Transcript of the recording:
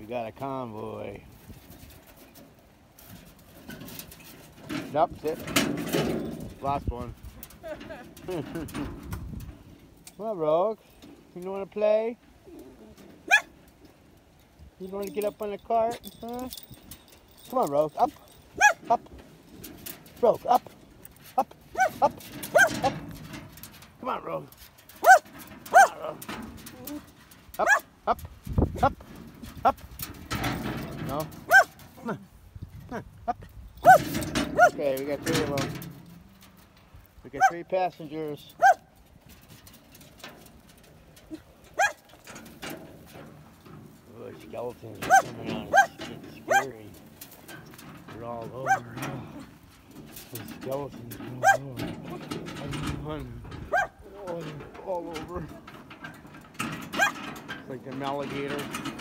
got a convoy. Nope, sit. Last one. Come on, Rogue. You want to play? You want to get up on the cart? Huh? Come on, Rogue. Up. Up. Rogue, up. Up. Up. Up. Come on, Rogue. Come on, Rogue. Up. Up. Up. Up. No. Come on. Come on. Up. Okay, we got 3 of them. We got 3 passengers. Oh, skeletons are coming on. It's scary. They're all over now. The skeletons are all over. Oh, they're all over. It's like an alligator.